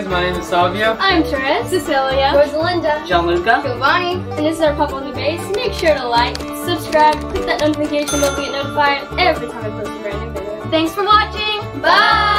my name is Savio. I'm Thérèse, Cecilia, Rosalinda, Gianluca, Giovanni, and this is our Pop on the Base. Make sure to like, subscribe, click that notification bell to get notified every time I post a brand new video. Thanks for watching. Bye!